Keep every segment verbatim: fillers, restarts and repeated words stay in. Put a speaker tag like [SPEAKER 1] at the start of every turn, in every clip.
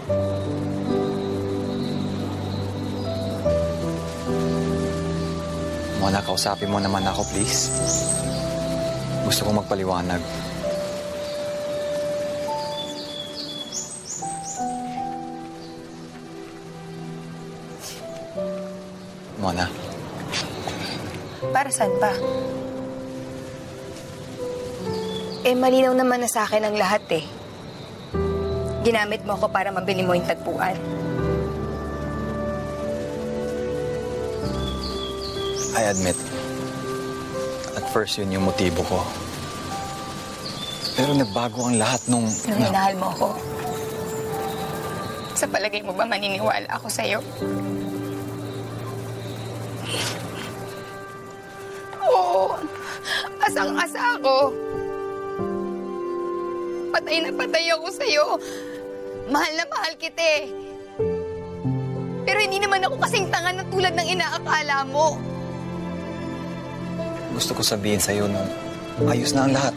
[SPEAKER 1] Mona, kausapin mo naman ako, please. Gusto kong magpaliwanag. Mona.
[SPEAKER 2] Para saan ba? Eh, malinaw naman na sa akin ang lahat eh. Ginamit mo ako para mabili mo yung tagpuan.
[SPEAKER 1] I admit, at first yun yung motibo ko. Pero nagbago ang lahat nung...
[SPEAKER 2] Nung minahal mo ako. Sa palagay mo ba maniniwala ako sa'yo? Oo, asang-asa ako. Patay na patay ako sa'yo. Mahal na mahal kita eh. Pero hindi naman ako kasing tanga na tulad ng inaakala mo.
[SPEAKER 1] Gusto ko sabihin sa'yo na ayos na ang lahat.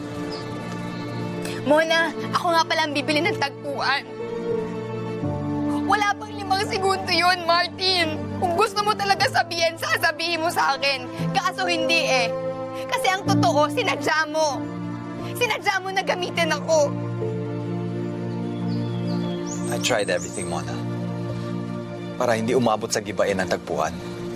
[SPEAKER 2] Mona, ako nga pala ang bibili ng tagpuan. Wala pang limang segundo yun, Martin. Kung gusto mo talaga sabihin, sasabihin mo sa akin. Kaso hindi eh. Kasi ang totoo, sinadya mo. Sinadya mo na gamitin ako.
[SPEAKER 1] I tried everything, Mona. Para hindi umabot sa gibain ng tagpuan.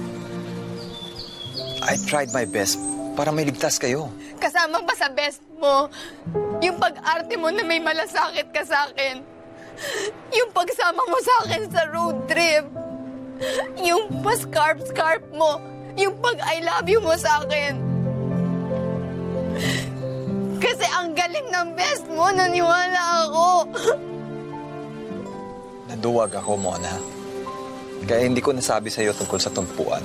[SPEAKER 1] I tried my best para may ligtas kayo.
[SPEAKER 2] Kasama ba sa best mo? Yung pag-arte mo na may malasakit ka sa akin. Yung pagsama mo sa akin sa road trip. Yung pa-scarf-scarf mo. Yung pag-I love you mo sa akin. Kasi ang galing ng best mo, naniwala ako.
[SPEAKER 1] Naduwag ako, Mona. Kaya hindi ko nasabi sa'yo tungkol sa tagpuan.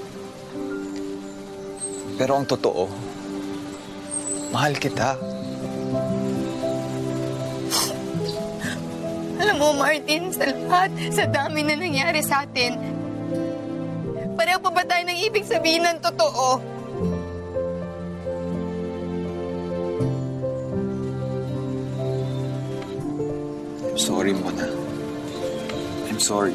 [SPEAKER 1] Pero ang totoo, mahal kita.
[SPEAKER 2] Alam mo, Martin, sa lahat, sa dami na nangyari sa atin, pareho pa ba tayo ng ibig sabihin ng totoo?
[SPEAKER 1] I'm sorry, Mona. I'm sorry.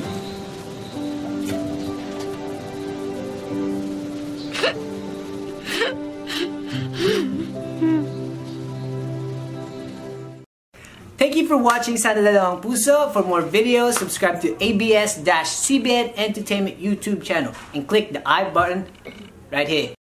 [SPEAKER 3] Thank you for watching Sana Dalawa Ang Puso. For more videos, subscribe to A B S C B N Entertainment YouTube channel and click the I button right here.